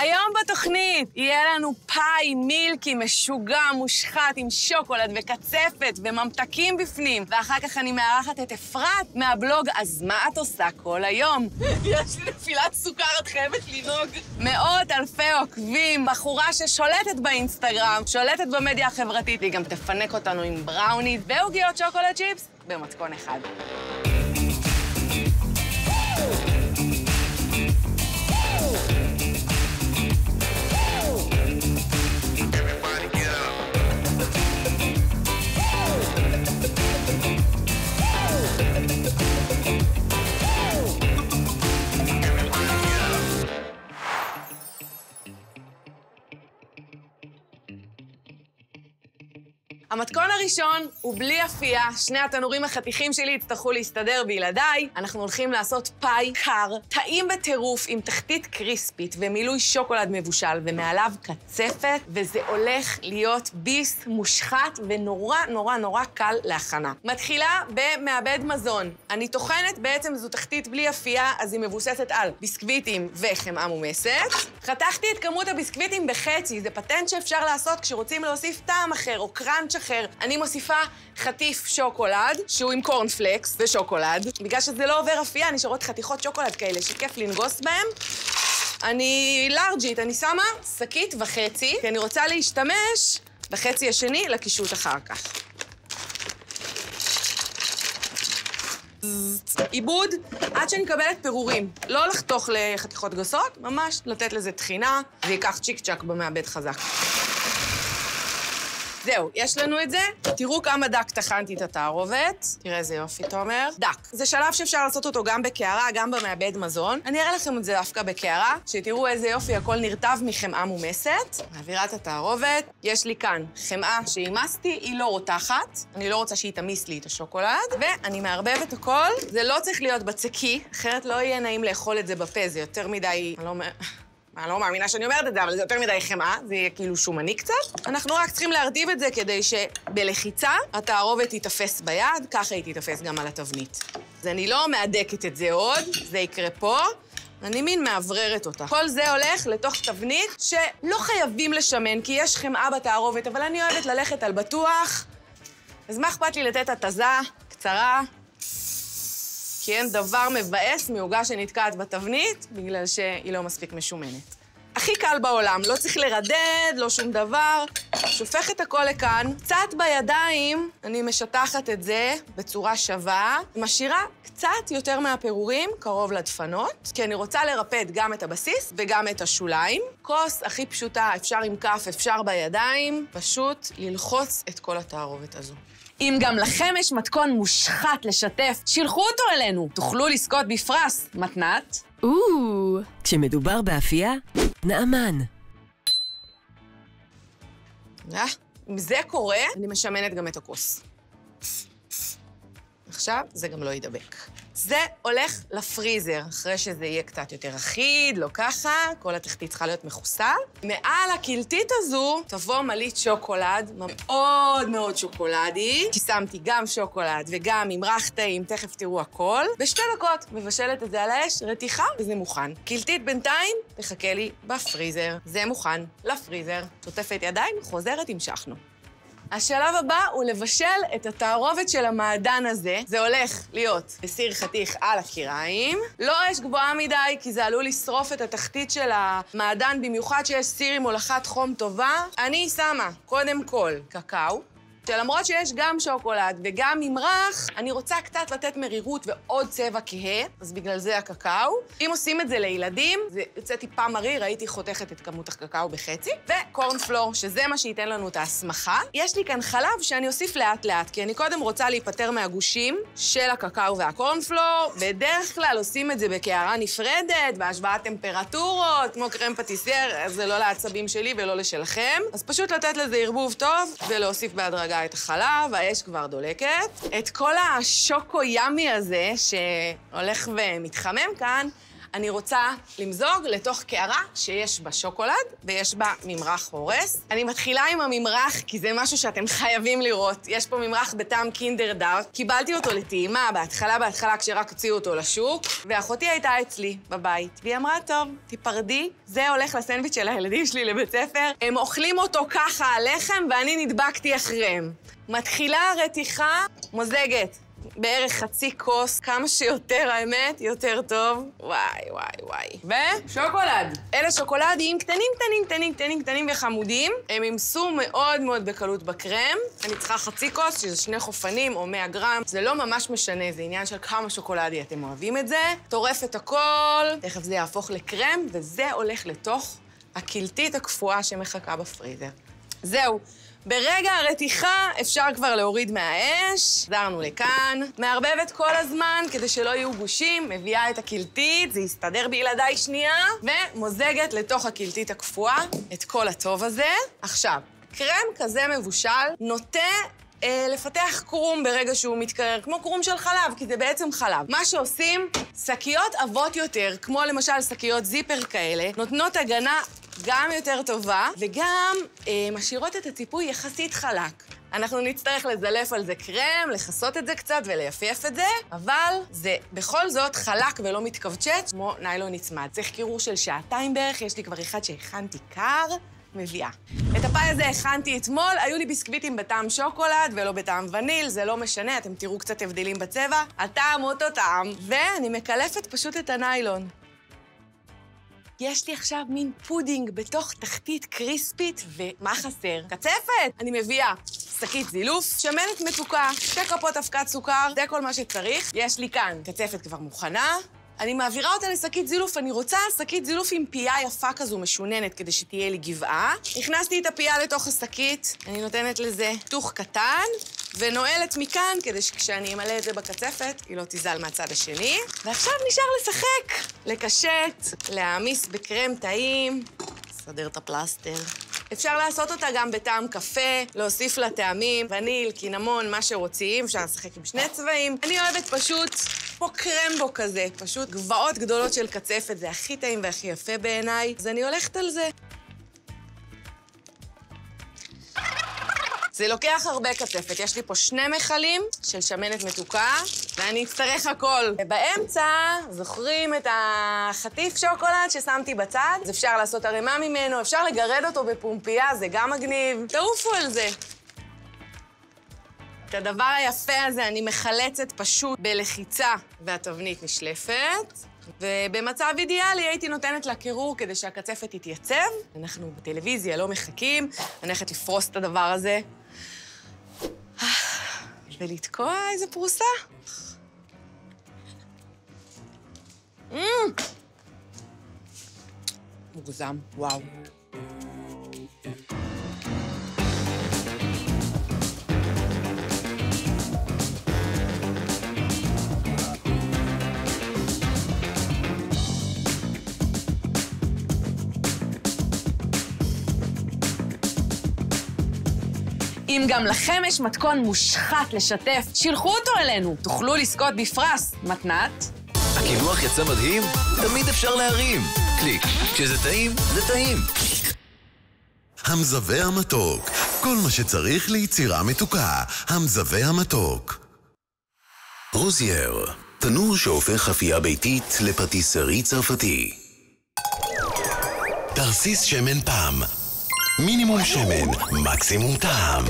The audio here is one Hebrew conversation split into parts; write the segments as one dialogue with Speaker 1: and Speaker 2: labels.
Speaker 1: היום בתוכנית יהיה לנו פאי מילקי משוגע, מושחת, עם שוקולד וקצפת וממתקים בפנים. ואחר כך אני מארחת את אפרת מהבלוג אז מה את עושה כל היום? יש לי נפילת סוכר, את חייבת לנהוג. מאות אלפי עוקבים, בחורה ששולטת באינסטגרם, שולטת במדיה החברתית, והיא גם תפנק אותנו עם בראונית ועוגיות שוקולד צ'יפס במתכון אחד. המתכון הראשון הוא בלי אפייה, שני התנורים החתיכים שלי יצטרכו להסתדר בלעדיי. אנחנו הולכים לעשות פאי קר, טעים בטירוף עם תחתית קריספית ומילוי שוקולד מבושל ומעליו קצפת, וזה הולך להיות ביס מושחת ונורא נורא נורא קל להכנה. מתחילה במעבד מזון. אני טוחנת, בעצם זו תחתית בלי אפייה, אז היא מבוססת על ביסקוויטים וחמאה מומסת. חתכתי את כמות הביסקוויטים בחצי, זה פטנט שאפשר לעשות כשרוצים להוסיף טעם אחר או קראנץ' אחר. אני מוסיפה חטיף שוקולד, שהוא עם קורנפלקס ושוקולד. בגלל שזה לא עובר אפייה, נשארות חתיכות שוקולד כאלה שכיף לנגוס בהם. אני לארג'ית, אני שמה שקית וחצי, כי אני רוצה להשתמש בחצי השני לקישוט אחר כך. עיבוד עד שאני מקבלת פירורים. לא לחתוך לחתיכות גסות, ממש לתת לזה טחינה, זה ייקח צ'יק צ'ק במעבד חזק. זהו, יש לנו את זה. תראו כמה דק טחנתי את התערובת. תראה איזה יופי, תומר. דק. זה שלב שאפשר לעשות אותו גם בקערה, גם במעבד מזון. אני אראה לכם את זה דווקא בקערה, שתראו איזה יופי, הכל נרטב מחמאה מומסת. מעבירה את התערובת. יש לי כאן חמאה שהימסתי, היא לא רותחת. אני לא רוצה שהיא תמיס לי את השוקולד. ואני מערבבת הכל. זה לא צריך להיות בצקי, אחרת לא יהיה נעים לאכול את זה בפה, זה יותר מדי... אני לא מאמינה שאני אומרת את זה, אבל זה יותר מדי חמאה, זה יהיה כאילו שומני קצת. אנחנו רק צריכים להרטיב את זה כדי שבלחיצה התערובת תיתפס ביד, ככה היא תיתפס גם על התבנית. אז אני לא מהדקת את זה עוד, זה יקרה פה. אני מין מעבררת אותה. כל זה הולך לתוך תבנית שלא חייבים לשמן, כי יש חמאה בתערובת, אבל אני אוהבת ללכת על בטוח. אז מה אכפת לי לתת התזה קצרה? כי אין דבר מבאס מעוגה שנתקעת בתבנית, בגלל שהיא לא מספיק משומנת. הכי קל בעולם, לא צריך לרדד, לא שום דבר. שופך את הכל לכאן, קצת בידיים, אני משטחת את זה בצורה שווה, משאירה קצת יותר מהפירורים קרוב לדפנות, כי אני רוצה לרפד גם את הבסיס וגם את השוליים. כוס הכי פשוטה, אפשר עם כף, אפשר בידיים, פשוט ללחוץ את כל התערובת הזו. אם גם לכם יש מתכון מושחת לשתף, שילחו אותו אלינו. תוכלו לזכות בפרס מתנת.
Speaker 2: כשמדובר באפייה, נאמן.
Speaker 1: אם זה קורה, אני משמנת גם את הכוס. עכשיו זה גם לא ידבק. זה הולך לפריזר, אחרי שזה יהיה קצת יותר אחיד, לא ככה, כל התחתית צריכה להיות מכוסה. מעל הקלטית הזו תבוא מלית שוקולד, מאוד מאוד שוקולדי, כי שמתי גם שוקולד וגם ממרח טעים, תכף תראו הכל. בשתי דקות מבשלת את זה על האש, רתיחה, וזה מוכן. קלטית בינתיים תחכה לי בפריזר. זה מוכן לפריזר. שוטפת ידיים, חוזרת, המשכנו. השלב הבא הוא לבשל את התערובת של המעדן הזה. זה הולך להיות בסיר חתיך על הקיריים. לא אש גבוהה מדי, כי זה עלול לשרוף את התחתית של המעדן, במיוחד שיש סיר עם הולכת חום טובה. אני שמה, קודם כל, קקאו. שלמרות שיש גם שוקולד וגם ממרח, אני רוצה קצת לתת מרירות ועוד צבע כהה, אז בגלל זה הקקאו. אם עושים את זה לילדים, זה יוצא טיפה מריר, הייתי חותכת את כמות הקקאו בחצי, וקורנפלור, שזה מה שייתן לנו את ההסמכה. יש לי כאן חלב שאני אוסיף לאט-לאט, כי אני קודם רוצה להיפטר מהגושים של הקקאו והקורנפלור. בדרך כלל עושים את זה בקערה נפרדת, בהשוואת טמפרטורות, כמו קרם פטיסייר, אז זה לא לעצבים שלי ולא לשלכם. אז פשוט לתת לזה ערבוב טוב ולהוסיף בהדרגה את החלב, האש כבר דולקת. את כל השוקו ימי הזה שהולך ומתחמם כאן, אני רוצה למזוג לתוך קערה שיש בה שוקולד ויש בה ממרח הורס. אני מתחילה עם הממרח, כי זה משהו שאתם חייבים לראות. יש פה ממרח בטעם קינדר דארק. קיבלתי אותו לטעימה בהתחלה כשרק הוציאו אותו לשוק, ואחותי הייתה אצלי בבית, והיא אמרה, טוב, תיפרדי, זה הולך לסנדוויץ' של הילדים שלי לבית ספר, הם אוכלים אותו ככה על לחם ואני נדבקתי אחריהם. מתחילה הרתיחה, מוזגת. בערך חצי כוס, כמה שיותר, האמת, יותר טוב. וואי. ושוקולד. אלה שוקולדים קטנים וחמודים. הם ימסו מאוד מאוד בקלות בקרם. אני צריכה חצי כוס, שזה 2 חופנים או 100 גרם. זה לא ממש משנה, זה עניין של כמה שוקולדי אתם אוהבים את זה. טורף את הכל, תכף זה יהפוך לקרם, וזה הולך לתוך הקלטית הקפואה שמחכה בפריזר. זהו. ברגע הרתיחה אפשר כבר להוריד מהאש, חזרנו לכאן, מערבבת כל הזמן כדי שלא יהיו גושים, מביאה את הקלטית, זה יסתדר בלעדיי שנייה, ומוזגת לתוך הקלטית הקפואה את כל הטוב הזה. עכשיו, קרם כזה מבושל נוטה לפתח קרום ברגע שהוא מתקרר, כמו קרום של חלב, כי זה בעצם חלב. מה שעושים, שקיות עבות יותר, כמו למשל שקיות זיפר כאלה, נותנות הגנה גם יותר טובה, וגם משאירות את הציפוי יחסית חלק. אנחנו נצטרך לזלף על זה קרם, לחסות את זה קצת ולייפייף את זה, אבל זה בכל זאת חלק ולא מתכווצ'ץ, כמו ניילון נצמד. צריך קירור של 2 שעות בערך, יש לי כבר אחד שהכנתי קר, מביאה. את הפאי הזה הכנתי אתמול, היו לי ביסקוויטים בטעם שוקולד ולא בטעם וניל, זה לא משנה, אתם תראו קצת הבדלים בצבע. הטעם אותו טעם, ואני מקלפת פשוט את הניילון. יש לי עכשיו מין פודינג בתוך תחתית קריספית, ומה חסר? קצפת! אני מביאה שקית זילוף, שמנת מתוקה, 2 כפות אבקת סוכר, זה כל מה שצריך. יש לי כאן קצפת כבר מוכנה. אני מעבירה אותה לשקית זילוף, אני רוצה שקית זילוף עם פייה יפה כזו משוננת כדי שתהיה לי גבעה. הכנסתי את הפייה לתוך השקית, אני נותנת לזה תוך קטן, ונועלת מכאן כדי שכשאני אמלא את זה בקצפת, היא לא תיזל מהצד השני. ועכשיו נשאר לשחק, לקשט, להעמיס בקרם טעים, לסדר את הפלסטר. אפשר לעשות אותה גם בטעם קפה, להוסיף לה טעמים, וניל, קינמון, מה שרוצים, אפשר לשחק עם 2 צבעים. אני אוהבת פשוט פה קרמבו כזה, פשוט גבעות גדולות של קצפת, זה הכי טעים והכי יפה בעיניי, אז אני הולכת על זה. זה לוקח הרבה קצפת, יש לי פה 2 מכלים של שמנת מתוקה, ואני אצטרך הכל. ובאמצע, זוכרים את החטיף שוקולד ששמתי בצד? אז אפשר לעשות ערימה ממנו, אפשר לגרד אותו בפומפייה, זה גם מגניב. תעופו על זה. את הדבר היפה הזה אני מחלצת פשוט בלחיצה, והתבנית נשלפת. ובמצב אידיאלי הייתי נותנת לה קירור כדי שהקצפת תתייצב. אנחנו בטלוויזיה לא מחכים, אני הולכת לפרוס את הדבר הזה. ולתקוע איזה פרוסה. מוגזם, וואו. אם גם לכם יש מתכון מושחת לשתף, שילחו אותו אלינו. תוכלו לזכות בפרס מתנת.
Speaker 3: הקינוח יצא מדהים? תמיד אפשר להרים. קליק. כשזה טעים, זה טעים.
Speaker 4: המזווה המתוק. כל מה שצריך ליצירה מתוקה. המזווה המתוק. רוזייר. תנור שהופך אפייה ביתית לפטיסרי צרפתי. תרסיס שמן פעם. מינימום שמן, מקסימום טעם.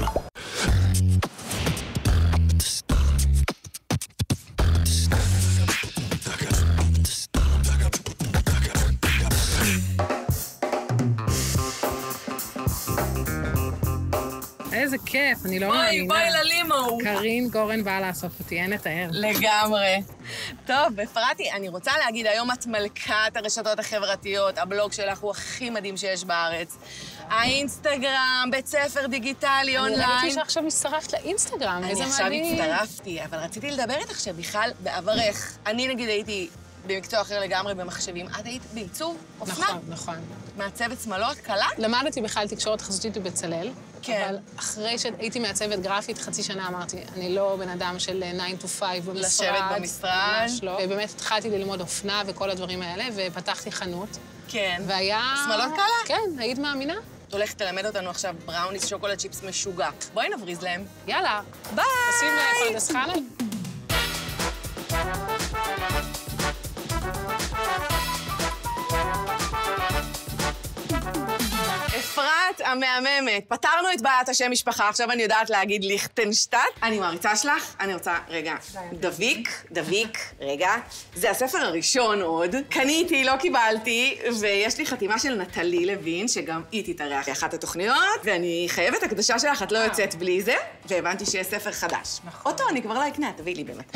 Speaker 5: איזה כיף, אני לא מאמינה.
Speaker 1: בואי ללימו.
Speaker 5: קרין גורן באה לאסוף אותי, אין לתאר.
Speaker 1: לגמרי. טוב, אפרתי, אני רוצה להגיד, היום את מלכת הרשתות החברתיות, הבלוג שלך הוא הכי מדהים שיש בארץ. האינסטגרם, בית ספר דיגיטלי, אונליין.
Speaker 5: אני ראיתי שעכשיו מצטרפת לאינסטגרם, איזה מדהים.
Speaker 1: אני עכשיו הצטרפתי, אבל רציתי לדבר איתך שבכלל בעברך. אני נגיד הייתי במקצוע אחר לגמרי במחשבים. את היית בעיצוב אופנה?
Speaker 5: נכון.
Speaker 1: מעצבת שמלות, קלה?
Speaker 5: למדתי בכלל תקשורת חזותית בבצלאל.
Speaker 1: כן.
Speaker 5: אבל אחרי שהייתי מעצבת גרפית חצי שנה, אמרתי, אני לא בן אדם של 9 to 5 במשרד.
Speaker 1: לשבת במשרד.
Speaker 5: ממש לא. ובאמת התחלתי ללמוד אופנה וכל הדברים האלה, ופתחתי חנות.
Speaker 1: כן.
Speaker 5: והיה...
Speaker 1: שמאלות קלה?
Speaker 5: כן, היית מאמינה?
Speaker 1: את הולכת ללמד אותנו עכשיו בראוניס שוקולד צ'יפס משוגע. בואי נבריז להם.
Speaker 5: יאללה.
Speaker 1: ביי!
Speaker 5: עושים פרדס חנה?
Speaker 1: אפרת המהממת, פתרנו את בעיית השם משפחה, עכשיו אני יודעת להגיד ליכטנשטט. אני מעריצה שלך, אני רוצה, רגע, דביק, רגע. זה הספר הראשון עוד. קניתי, לא קיבלתי, ויש לי חתימה של נטלי לוין, שגם היא תתארח באחת התוכניות, ואני חייבת הקדשה שלך, את לא יוצאת בלי זה, והבנתי שיש ספר חדש.
Speaker 5: נכון.
Speaker 1: אותו אני כבר לא אקנה, תביאי לי באמת.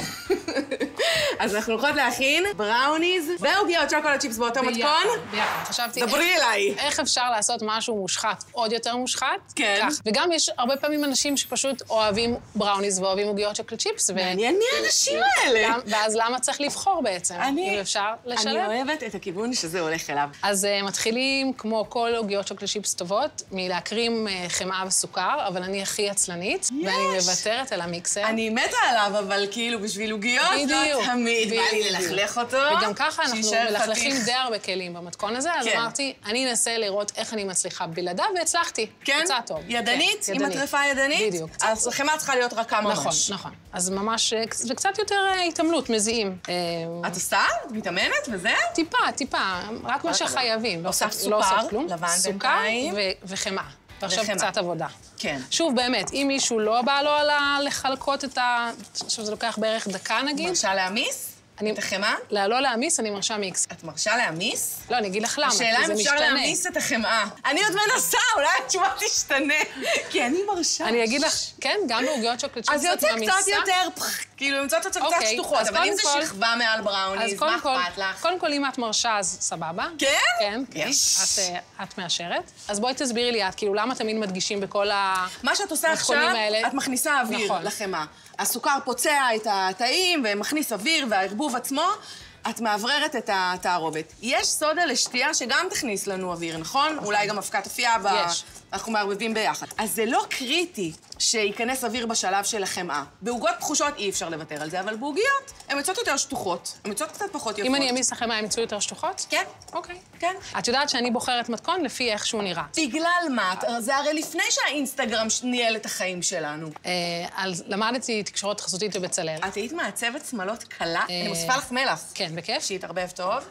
Speaker 1: אז אנחנו הולכות להכין בראוניז ועוגיות שוקולד צ'יפס באותו מתכון.
Speaker 5: ביחד. חשבתי,
Speaker 1: דברי אליי.
Speaker 5: איך אפשר לעשות משהו מושחת, עוד יותר מושחת?
Speaker 1: כן.
Speaker 5: כך. וגם יש הרבה פעמים אנשים שפשוט אוהבים בראוניז ואוהבים עוגיות שוקולד צ'יפס.
Speaker 1: מעניין מי האנשים האלה.
Speaker 5: ואז למה צריך לבחור בעצם? אם אפשר לשלב?
Speaker 1: אני אוהבת את הכיוון שזה הולך אליו.
Speaker 5: אז מתחילים, כמו כל עוגיות שוקולד צ'יפס טובות, מלהקרים חמאה וסוכר, אבל אני הכי עצלנית, ואני מוותרת על המיקסר.
Speaker 1: אני מתה עליו, אבל כאילו בשביל עוגיות, לא תמיד בא לי ללכלך אותו.
Speaker 5: וגם ככה אנחנו
Speaker 1: שישאר
Speaker 5: מלכלכים
Speaker 1: חתיך.
Speaker 5: די הרבה כלים במתכון הזה, אז
Speaker 1: כן.
Speaker 5: אמרתי, אני אנסה לראות איך אני מצליחה בלעדיו, והצלחתי.
Speaker 1: כן?
Speaker 5: יצא טוב.
Speaker 1: ידנית?
Speaker 5: כן,
Speaker 1: עם הטרפה ידנית?
Speaker 5: בדיוק.
Speaker 1: אז החמאה צריכה להיות רכה ממש.
Speaker 5: נכון, נכון. אז ממש, וקצת יותר התעמלות, מזיעים.
Speaker 1: את עושה? את מתאמנת וזה?
Speaker 5: טיפה, רק מה שחייבים. לא
Speaker 1: הוספת
Speaker 5: לא
Speaker 1: סוכר,
Speaker 5: עושה כלום.
Speaker 1: לבן
Speaker 5: סוכר
Speaker 1: בינתיים.
Speaker 5: וחמאה. ועכשיו
Speaker 1: וחמאה.
Speaker 5: קצת עבודה.
Speaker 1: כן.
Speaker 5: שוב, באמת, אם מישהו לא בא לו על לחלקות את ה... עכשיו, זה לוקח בערך דקה, נגיד.
Speaker 1: מרשה להמיס? את החמאה?
Speaker 5: לא להעמיס, אני מרשה מיקס.
Speaker 1: את מרשה להמיס?
Speaker 5: לא, אני אגיד לך למה, כי זה
Speaker 1: השאלה
Speaker 5: משתנה.
Speaker 1: אם אפשר להמיס את החמאה. אני עוד מנסה, אולי התשובה תשתנה. כי אני מרשה.
Speaker 5: אני אגיד לך, כן, גם בעוגיות שוקולד
Speaker 1: אז
Speaker 5: צ'יפס
Speaker 1: יוצא
Speaker 5: את ממיסה.
Speaker 1: קצת יותר, כאילו, יוצאות קצת
Speaker 5: אוקיי,
Speaker 1: שטוחות,
Speaker 5: אז
Speaker 1: אבל אם
Speaker 5: קודם
Speaker 1: זה
Speaker 5: כל-
Speaker 1: שכבה מעל בראוניז, מה אכפת לך?
Speaker 5: קודם כל, אם את מרשה, אז סבבה.
Speaker 1: כן?
Speaker 5: כן, כן.
Speaker 1: יש.
Speaker 5: את מאשרת. אז בואי תסבירי לי, את כאילו, למה תמיד מדגישים בכל
Speaker 1: מה שאת עושה
Speaker 5: המתכונים
Speaker 1: עכשיו,
Speaker 5: האלה?
Speaker 1: את מכניסה אוויר
Speaker 5: נכון.
Speaker 1: לחמאה. הסוכר פוצע את התאים ומכניס אוויר, והערבוב עצמו, את מאווררת את התערובת. יש סודה לשתייה שגם תכניס לנו אוויר, נכון? אולי גם אבקת אפייה,
Speaker 5: יש.
Speaker 1: אנחנו מערבבים ביחד. אז זה לא קריטי שייכנס אוויר בשלב של החמאה. בעוגות פחושות אי אפשר לוותר על זה, אבל בעוגיות הן יוצאות יותר שטוחות, הן יוצאות קצת פחות יפות.
Speaker 5: אם אני אמיס החמאה, הם יצאו יותר שטוחות?
Speaker 1: כן.
Speaker 5: אוקיי.
Speaker 1: כן.
Speaker 5: את יודעת שאני בוחרת מתכון לפי איך שהוא נראה.
Speaker 1: בגלל מה? זה הרי לפני שהאינסטגרם ניהל את החיים שלנו.
Speaker 5: אז למדתי תקשורת חזותית בבצלאל.
Speaker 1: את היית מעצבת שמלות קלה? אני מוסיפה לך מלח.
Speaker 5: כן, בכיף.
Speaker 1: שיתערבב טוב.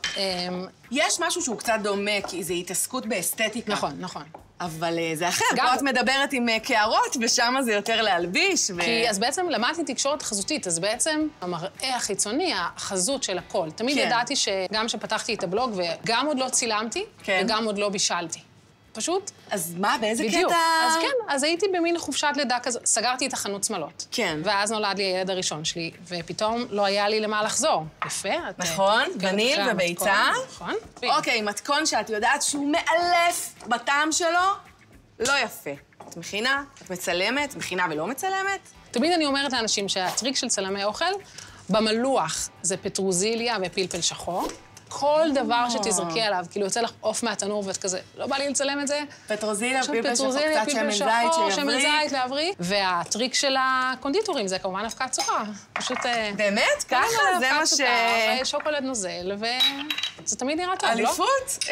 Speaker 1: יש משהו שהוא קצת דומה, כי זה התעסקות באסתטיקה.
Speaker 5: נכון, נכון.
Speaker 1: אבל זה אחר.
Speaker 5: גם-
Speaker 1: פה את מדברת עם קערות, ושם זה יותר להלביש.
Speaker 5: כי אז בעצם למדתי תקשורת חזותית, אז בעצם המראה החיצוני, החזות של הכל. תמיד
Speaker 1: כן.
Speaker 5: ידעתי שגם כשפתחתי את הבלוג, וגם עוד לא צילמתי,
Speaker 1: כן.
Speaker 5: וגם עוד לא בישלתי. פשוט,
Speaker 1: אז מה, באיזה
Speaker 5: בדיוק.
Speaker 1: קטע?
Speaker 5: אז כן, אז הייתי במין חופשת לידה כזו, סגרתי את החנות שמלות.
Speaker 1: כן.
Speaker 5: ואז נולד לי הילד הראשון שלי, ופתאום לא היה לי למה לחזור. יפה, את...
Speaker 1: נכון,
Speaker 5: כן,
Speaker 1: בניל
Speaker 5: אחרי
Speaker 1: וביצה.
Speaker 5: המתכון, נכון.
Speaker 1: אוקיי, מתכון שאת יודעת שהוא מאלף בטעם שלו, לא יפה. את מכינה, את מצלמת, מכינה ולא מצלמת.
Speaker 5: תמיד אני אומרת לאנשים שהטריק של צלמי אוכל, במלוח זה פטרוזיליה ופלפל שחור. כל דבר שתזרקי עליו, כאילו יוצא לך עוף מהתנור ואת כזה, לא בא לי לצלם את זה.
Speaker 1: פטרוזיליה,
Speaker 5: עכשיו
Speaker 1: פלפל שחור,
Speaker 5: פטרוזיליה,
Speaker 1: קצת
Speaker 5: פלפל
Speaker 1: שמן
Speaker 5: שחור,
Speaker 1: זית
Speaker 5: שמן
Speaker 1: שיבריק.
Speaker 5: זית להבריא. והטריק של הקונדיטורים זה כמובן אבקת סוכר. פשוט...
Speaker 1: באמת? ככה? זה מה ש...
Speaker 5: שוקולד נוזל, וזה תמיד נראה טוב, לא?
Speaker 1: אליפות?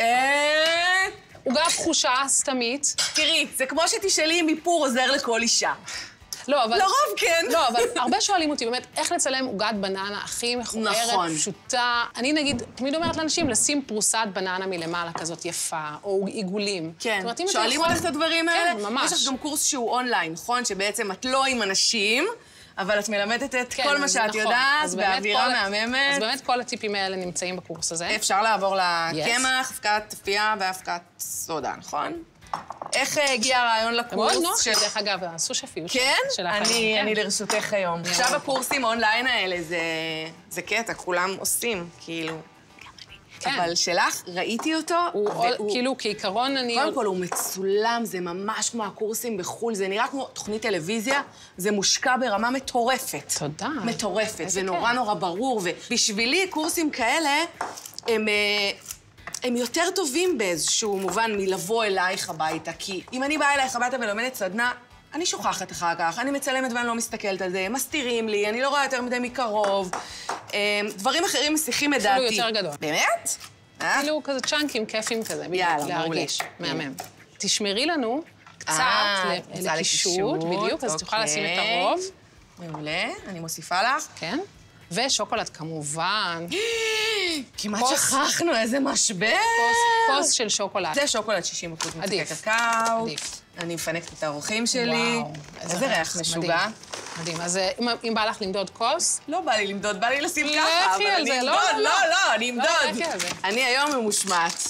Speaker 5: עוגה פחושה, סתמית.
Speaker 1: תראי, זה כמו שתשאלי אם איפור עוזר לכל אישה.
Speaker 5: לא, אבל...
Speaker 1: לרוב כן.
Speaker 5: לא, אבל הרבה שואלים אותי באמת, איך לצלם עוגת בננה הכי מכוערת,
Speaker 1: נכון.
Speaker 5: פשוטה. אני נגיד, תמיד אומרת לאנשים, לשים פרוסת בננה מלמעלה כזאת יפה, או עיגולים.
Speaker 1: כן,
Speaker 5: זאת אומרת, אם אתה
Speaker 1: שואלים
Speaker 5: יכול-
Speaker 1: אותך את הדברים האלה?
Speaker 5: כן, ממש.
Speaker 1: יש לך גם קורס שהוא אונליין, נכון? שבעצם את לא עם אנשים, אבל את מלמדת את
Speaker 5: כן,
Speaker 1: כל מה
Speaker 5: אז
Speaker 1: שאת
Speaker 5: נכון.
Speaker 1: יודעת,
Speaker 5: אז באמת
Speaker 1: באווירה
Speaker 5: כל-
Speaker 1: מהממת.
Speaker 5: אז באמת כל הטיפים האלה נמצאים בקורס הזה.
Speaker 1: אפשר לעבור לקמח, אבקת אפייה ואבקת סודה, נכון? איך הגיע הרעיון
Speaker 5: זה מאוד
Speaker 1: לקורס?
Speaker 5: נוח, דרך אגב, הסושפיות
Speaker 1: כן?
Speaker 5: של החיים.
Speaker 1: אני לרשותך היום. עכשיו הקורסים אונליין האלה, זה קטע, כולם עושים, כאילו.
Speaker 5: כן.
Speaker 1: אבל שלך, ראיתי אותו,
Speaker 5: כאילו, כעיקרון אני...
Speaker 1: קודם כל, הוא מצולם, זה ממש כמו הקורסים בחו"ל, זה נראה כמו תוכנית טלוויזיה, זה מושקע ברמה מטורפת.
Speaker 5: תודה.
Speaker 1: מטורפת,
Speaker 5: איזה
Speaker 1: זה נורא
Speaker 5: כיף.
Speaker 1: נורא ברור, ובשבילי קורסים כאלה, הם יותר טובים באיזשהו מובן מלבוא אלייך הביתה, כי אם אני באה אלייך הביתה ולומדת סדנה, אני שוכחת אחר כך, אני מצלמת ואני לא מסתכלת על זה, מסתירים לי, אני לא רואה יותר מדי מקרוב. דברים אחרים מסיחים את דעתי.
Speaker 5: אפילו יותר גדול.
Speaker 1: באמת?
Speaker 5: כאילו כזה צ'אנקים כיפים כזה,
Speaker 1: יאללה,
Speaker 5: להרגיש. מהמם. תשמרי לנו קצת לקישוט, בדיוק, אז תוכל לשים את הרוב.
Speaker 1: מעולה, אני מוסיפה לך.
Speaker 5: כן. ושוקולד כמובן.
Speaker 1: כמעט שכחנו, איזה משבר.
Speaker 5: כוס של שוקולד.
Speaker 1: זה שוקולד 60% מצקי קקאו.
Speaker 5: עדיף.
Speaker 1: אני מפנקת את האורחים שלי.
Speaker 5: וואו,
Speaker 1: איזה ריח משוגע.
Speaker 5: מדהים. אז אם בא לך למדוד כוס...
Speaker 1: לא בא לי למדוד, בא לי לשים ככה, אבל אני אמדוד. לא, אני אמדוד. אני היום ממושמעת.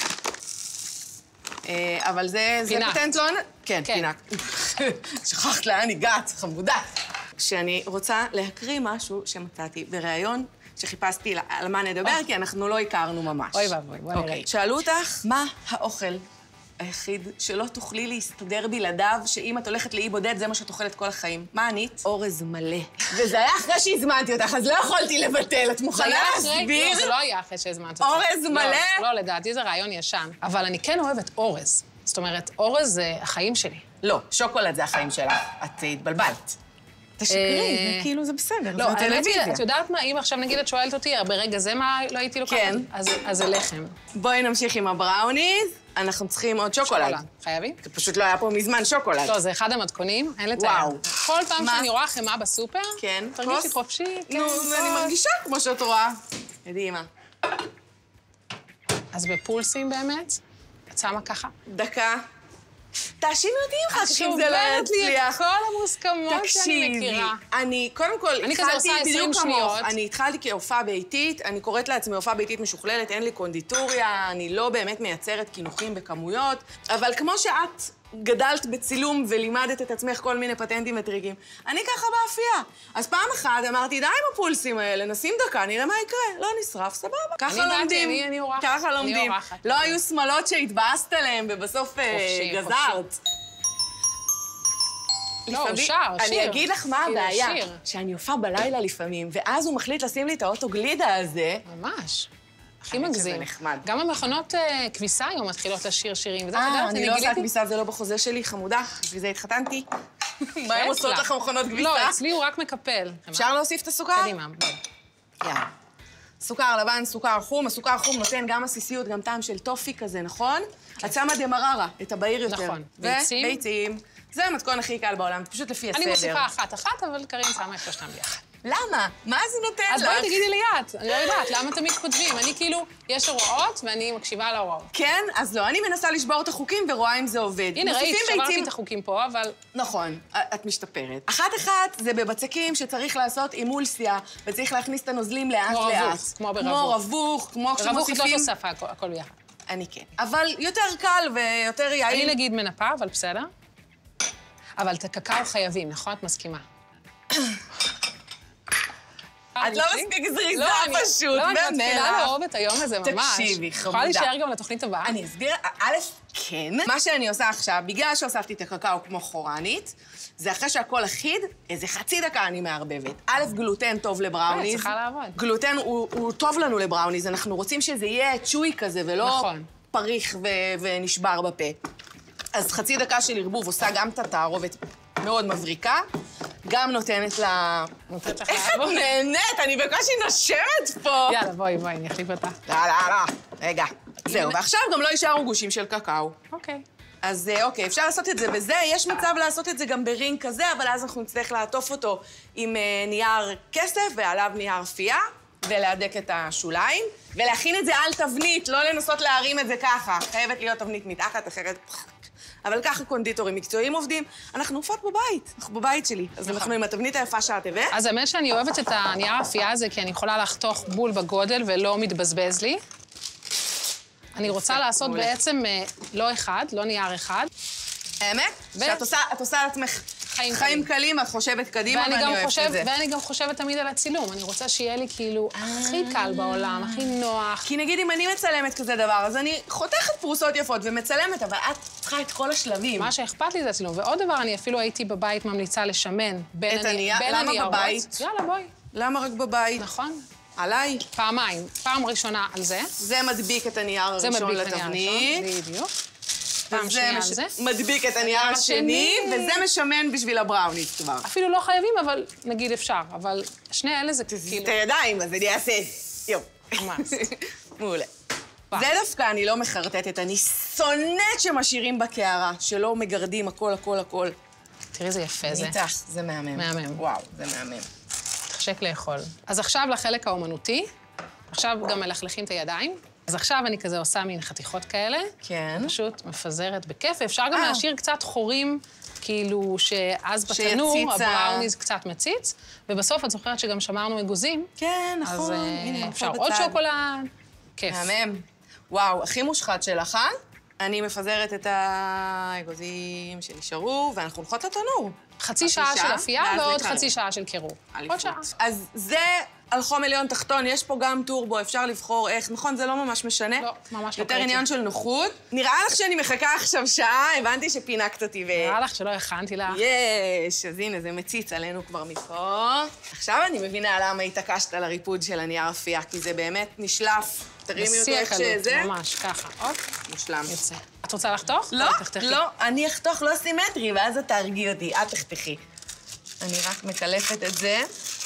Speaker 1: אבל זה פטנט לא... כן, פינה. שכחת לאן הגעת, חמודה. שאני רוצה להקריא משהו שמצאתי בריאיון, שחיפשתי על מה נדבר, כי אנחנו לא הכרנו ממש.
Speaker 5: אוי ואבוי, בואי נראה.
Speaker 1: שאלו אותך, מה האוכל היחיד שלא תוכלי להסתדר בלעדיו, שאם את הולכת לאי בודד, זה מה שאת אוכלת כל החיים? מה ענית? אורז מלא. וזה היה אחרי שהזמנתי אותך, אז לא יכולתי לבטל. את מוכנה להסביר?
Speaker 5: זה לא היה אחרי שהזמנתי אותך.
Speaker 1: אורז מלא?
Speaker 5: לא, לדעתי זה רעיון ישן. אבל אני כן אוהבת אורז. זאת אומרת, אורז זה החיים שלי.
Speaker 1: לא, שוקולד זה החיים שלך. את התבלבלת. תשקרי, כאילו זה בסדר,
Speaker 5: לא, האמת היא, את יודעת מה, אם עכשיו נגיד את שואלת אותי, ברגע זה מה לא הייתי לוקחת?
Speaker 1: כן.
Speaker 5: אז זה לחם.
Speaker 1: בואי נמשיך עם הבראוניז, אנחנו צריכים עוד שוקולד.
Speaker 5: חייבים?
Speaker 1: זה פשוט לא היה פה מזמן שוקולד.
Speaker 5: לא, זה אחד המתכונים, אין לתאר.
Speaker 1: וואו.
Speaker 5: כל פעם שאני רואה חמאה בסופר,
Speaker 1: כן,
Speaker 5: תרגישי חופשי.
Speaker 1: נו, אני מרגישה כמו שאת רואה. מדהימה.
Speaker 5: אז בפולסים באמת, את שמה ככה.
Speaker 1: דקה. תאשימי אותי אם אחר כך אם זה לא יצליח.
Speaker 5: כל המוסכמות שאני מכירה.
Speaker 1: אני, קודם כל,
Speaker 5: אני כזה עושה 20 שניות.
Speaker 1: אני התחלתי כהופעה ביתית, אני קוראת לעצמי הופעה ביתית משוכללת, אין לי קונדיטוריה, אני לא באמת מייצרת קינוחים בכמויות, אבל כמו שאת גדלת בצילום ולימדת את עצמך כל מיני פטנטים וטריקים, אני ככה באפייה. אז פעם אחת אמרתי, די עם הפולסים האלה, נשים דקה, נראה מה יקרה. לא נשרף, סבבה. ככה לומדים.
Speaker 5: אני אורחת.
Speaker 1: ככה לומדים. לא היו שמלות שהתבאסת עליהם ובסוף גזרת.
Speaker 5: לא, שיר.
Speaker 1: אני אגיד לך מה הבעיה, שאני הופעה בלילה לפעמים, ואז הוא מחליט לשים לי את האוטו גלידה הזה.
Speaker 5: ממש. הכי מגזים. גם המכונות כביסה היום מתחילות לשיר שירים.
Speaker 1: אני לא עושה כביסה, זה לא בחוזה שלי, חמודה. בשביל זה התחתנתי. מה הם עושות לך מכונות כביסה?
Speaker 5: לא, אצלי הוא רק מקפל.
Speaker 1: אפשר להוסיף את הסוכר?
Speaker 5: קדימה, בואי.
Speaker 1: יאללה. סוכר לבן, סוכר חום. הסוכר חום נותן גם עסיסיות, גם טעם של טופי כזה, נכון? את שמה דמררה, את הבהיר יותר.
Speaker 5: נכון.
Speaker 1: ביצים? ביצים. זה המתכון הכי קל בעולם, פשוט לפי הסדר.
Speaker 5: אני מוסיפה אחת, אבל קרין שמה את שלושתם ביחד.
Speaker 1: למה? מה זה נותן לך?
Speaker 5: אז בואי תגידי לי את, אני לא יודעת, למה תמיד כותבים? אני כאילו, יש הוראות ואני מקשיבה על ההוראות.
Speaker 1: כן? אז לא, אני מנסה לשבור את החוקים ורואה אם זה עובד.
Speaker 5: הנה, ראית, שברתי את החוקים פה, אבל...
Speaker 1: נכון, את משתפרת. אחת זה בבצקים שצריך לעשות אימולסיה, וצריך להכניס את הנוזלים לאט-לאט.
Speaker 5: כמו ברווך.
Speaker 1: כמו רווך, כמו כשמוסיפים...
Speaker 5: ברווך את לא תוספה הכל ביחד.
Speaker 1: אני כן. אבל יותר קל ויותר יעיל.
Speaker 5: אני נגיד מנפה, אבל בסדר. אבל את הקקאו חייבים, נכון? את מסכימה.
Speaker 1: את לא מספיק זריזה פשוט,
Speaker 5: לא, אני מתחילה לאהוב את היום הזה ממש.
Speaker 1: תקשיבי, חמודה.
Speaker 5: יכולה להישאר גם לתוכנית הבאה.
Speaker 1: אני אסביר, א', כן. מה שאני עושה עכשיו, בגלל שהוספתי את הקקאו כמו חורנית, זה אחרי שהכל אחיד, איזה חצי דקה אני מערבבת. א', גלוטן טוב לבראוניז.
Speaker 5: צריכה לעבוד.
Speaker 1: גלוטן הוא טוב לנו לבראוניז, אנחנו רוצים שזה יהיה צ'וי כזה, ולא פריך ונשבר בפה. אז חצי דקה של ערבוב עושה גם את התערובת מאוד מבריקה, גם נותנת לה... איך את נהנית? אני בקושי נושמת פה.
Speaker 5: יאללה, בואי, אני אחליף אותה.
Speaker 1: יאללה, רגע. זהו, ועכשיו גם לא יישארו גושים של קקאו.
Speaker 5: אוקיי.
Speaker 1: אז אוקיי, אפשר לעשות את זה בזה. יש מצב לעשות את זה גם ברינג כזה, אבל אז אנחנו נצטרך לעטוף אותו עם נייר כסף ועליו נייר פייה, ולהדק את השוליים, ולהכין את זה על תבנית, לא לנסות להרים את זה ככה. חייבת להיות תבנית מתחת, אחרת... אבל ככה קונדיטורים מקצועיים עובדים. אנחנו עופות בבית, אנחנו בבית שלי. אז אנחנו עם התבנית היפה שאת הבאת.
Speaker 5: אז האמת שאני אוהבת את הנייר האפייה הזה, כי אני יכולה לחתוך בול בגודל ולא מתבזבז לי. אני רוצה לעשות בעצם לא אחד, לא נייר אחד.
Speaker 1: האמת? שאת עושה על עצמך חיים קלים, את חושבת קדימה, ואני אוהבת את זה.
Speaker 5: ואני גם חושבת תמיד על הצילום. אני רוצה שיהיה לי כאילו הכי קל בעולם, הכי נוח.
Speaker 1: כי נגיד אם אני מצלמת כזה דבר, אז אני חותכת פרוסות יפות ומצלמת, אבל את צריכה את כל השלבים.
Speaker 5: מה שאכפת לי זה הצילום. ועוד דבר, אני אפילו הייתי בבית ממליצה לשמן בין הניירות.
Speaker 1: למה בבית?
Speaker 5: יאללה, בואי.
Speaker 1: למה רק בבית?
Speaker 5: נכון.
Speaker 1: עליי.
Speaker 5: פעמיים. פעם ראשונה על זה.
Speaker 1: זה מדביק את הנייר הראשון לתבנית.
Speaker 5: בדיוק. פעם שנייה על זה.
Speaker 1: מדביק את הנייר השני, וזה משמן בשביל הבראונית כבר.
Speaker 5: אפילו לא חייבים, אבל נגיד אפשר. אבל שני אלה זה כאילו...
Speaker 1: את הידיים, אז אני אעשה... יו.
Speaker 5: ממש.
Speaker 1: מעולה. זה דווקא אני לא מחרטטת, אני שונאת שמשאירים בקערה, שלא מגרדים הכל, הכל, הכל.
Speaker 5: תראי, זה יפה זה.
Speaker 1: ניתח, זה מהמם.
Speaker 5: מהמם.
Speaker 1: וואו, זה מהמם.
Speaker 5: תחשק לאכול. אז עכשיו לחלק האומנותי. עכשיו גם מלכלכים את הידיים. אז עכשיו אני כזה עושה מין חתיכות כאלה.
Speaker 1: כן.
Speaker 5: פשוט מפזרת בכיף, ואפשר גם להשאיר קצת חורים, כאילו שאז בתנור הבראוניז קצת מציץ, ובסוף את זוכרת שגם שמרנו אגוזים.
Speaker 1: כן, נכון.
Speaker 5: אז אפשר עוד שוקולד. כיף.
Speaker 1: מהמם. וואו, הכי מושחת שלך, אני מפזרת את האגוזים שנשארו, ואנחנו הולכות לתנור.
Speaker 5: חצי שעה של אפייה ועוד חצי שעה של קירור. עוד שעה.
Speaker 1: אז זה על חום עליון תחתון, יש פה גם טורבו, אפשר לבחור איך, נכון? זה לא ממש משנה.
Speaker 5: לא, ממש לא.
Speaker 1: יותר עניין של נוחות. נראה לך שאני מחכה עכשיו שעה, הבנתי שפינקת אותי
Speaker 5: נראה לך שלא הכנתי לך.
Speaker 1: יש, אז הנה, זה מציץ עלינו כבר מפה. עכשיו אני מבינה למה התעקשת על הריפוד של הנייר אפייה, כי זה באמת נשלף. תרימי אותו איך שזה.
Speaker 5: ממש, ככה. עוד.
Speaker 1: מושלם.
Speaker 5: יוצא. את רוצה לחתוך?
Speaker 1: לא, לא, אני אחתוך לא סימטרי, ואז את תהרגי אותי, את תחתכי. אני רק מקלפת את זה.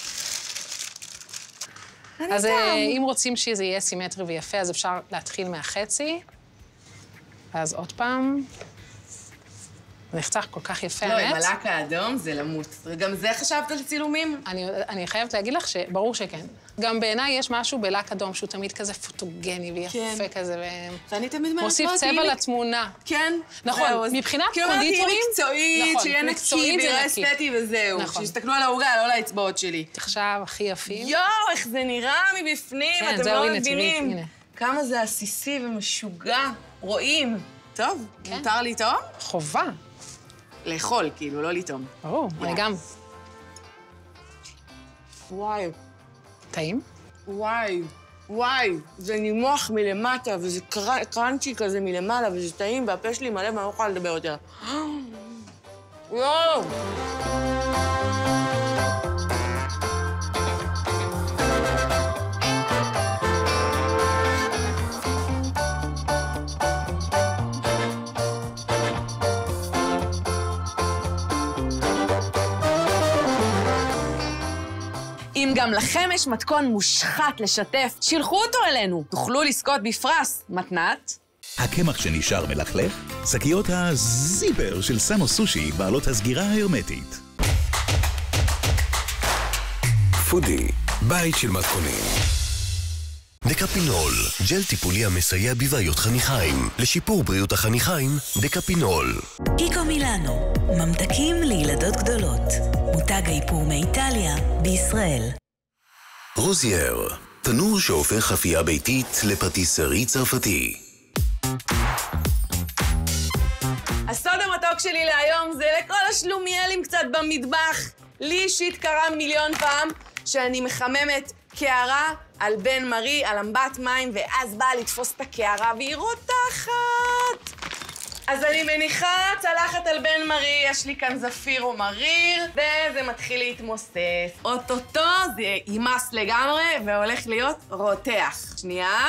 Speaker 5: אז אם רוצים שזה יהיה סימטרי ויפה, אז אפשר להתחיל מהחצי. ואז עוד פעם. זה נחתך כל כך יפה, האמת.
Speaker 1: לא, עם הלק האדום זה למות. גם זה חשבת על צילומים?
Speaker 5: אני חייבת להגיד לך שברור שכן. גם בעיניי יש משהו בלק אדום שהוא תמיד כזה פוטוגני ויפה כזה,
Speaker 1: ואני תמיד
Speaker 5: מוסיף צבע לתמונה.
Speaker 1: כן.
Speaker 5: נכון, מבחינת קונדיטורים...
Speaker 1: כאילו מקצועית, שיהיה נקי ויראה אסתטי וזהו. שיסתכלו על העוגה, לא על האצבעות שלי.
Speaker 5: עכשיו הכי יפים.
Speaker 1: יואו, איך זה נראה מבפנים, אתם לא מבינים. כמה זה עסיסי ומשוגע. רואים. טוב, מותר לטעום?
Speaker 5: חובה.
Speaker 1: לאכול, כאילו, לא לטעום.
Speaker 5: ברור, אני גם.
Speaker 1: וואי.
Speaker 5: טעים?
Speaker 1: וואי, וואי. זה נימוח מלמטה, וזה קרנצ'י כזה מלמעלה, וזה טעים, והפה שלי מלא, ואני לא יכולה לדבר יותר. וואו! אם גם לכם יש מתכון מושחת לשתף, שילחו אותו אלינו. תוכלו לזכות בפרס מתנת.
Speaker 6: הקמח שנשאר מלכלך, שקיות הזיפר של סמו סושי בעלות הסגירה ההרמטית.
Speaker 3: פודי, בית של מתכונים.
Speaker 4: דקפינול, ג'ל טיפולי המסייע בבעיות חניכיים. לשיפור בריאות החניכיים, דקפינול.
Speaker 7: קיקו מילאנו, ממתקים לילדות גדולות. מותג האיפור מאיטליה בישראל.
Speaker 4: רוזייר, תנור שהופך אפייה ביתית לפטיסרי צרפתי.
Speaker 1: הסוד המתוק שלי להיום זה לכל השלומיילים קצת במטבח. לי אישית קרה מיליון פעם שאני מחממת קערה על בן מרי, על אמבט מים, ואז באה לתפוס את הקערה והיא רותחת. אז אני מניחה צלחת על בן מרי, יש לי כאן זפיר או מריר, וזה מתחיל להתמוסס. אוטוטו זה יימס לגמרי והולך להיות רותח. שנייה.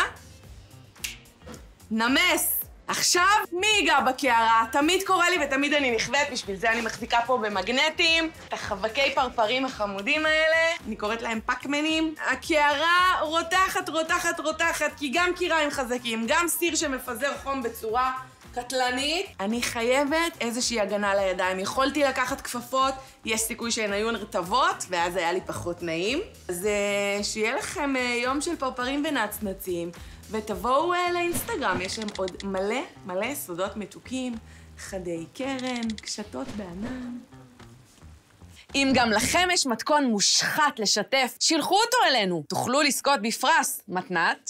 Speaker 1: נמס. עכשיו, מי ייגע בקערה? תמיד קורה לי ותמיד אני נכווית, בשביל זה אני מחזיקה פה במגנטים, את החבקי פרפרים החמודים האלה, אני קוראת להם פקמנים. הקערה רותחת, רותחת, רותחת, כי גם קיריים חזקים, גם סיר שמפזר חום בצורה קטלנית. אני חייבת איזושהי הגנה לידיים. יכולתי לקחת כפפות, יש סיכוי שהן היו נרטבות, ואז היה לי פחות נעים. אז שיהיה לכם יום של פרפרים ונצנצים. ותבואו לאינסטגרם, יש להם עוד מלא מלא סודות מתוקים, חדי קרן, קשתות בענן. אם גם לכם יש מתכון מושחת לשתף, שילחו אותו אלינו. תוכלו לזכות בפרס מתנת.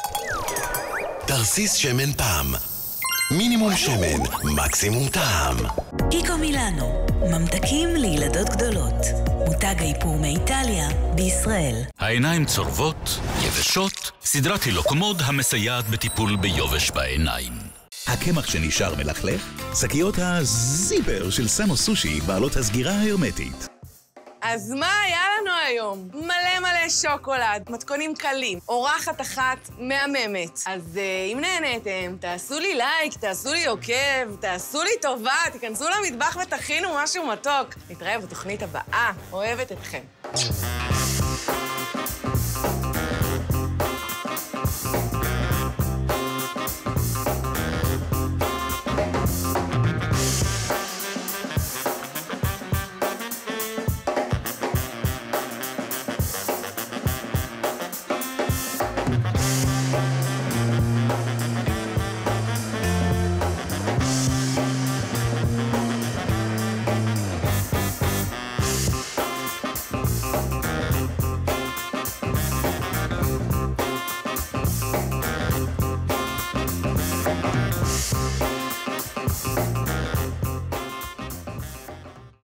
Speaker 4: תרסיס שמן פעם. מינימום שמן, מקסימום טעם.
Speaker 7: קיקו מילאנו, ממתקים לילדות גדולות. מותג האיפור מאיטליה בישראל.
Speaker 6: העיניים צורבות, יבשות, סדרת הילוקומוד המסייעת בטיפול ביובש בעיניים. הקמח שנשאר מלכלך, שקיות הזיפר של סמו סושי בעלות הסגירה ההרמטית.
Speaker 1: אז מה היה לנו היום. מלא מלא שוקולד, מתכונים קלים, אורחת אחת מהממת. אז אם נהניתם, תעשו לי לייק, תעשו לי עוקב, תעשו לי טובה, תיכנסו למטבח ותכינו משהו מתוק. נתראה בתוכנית הבאה. אוהבת אתכם.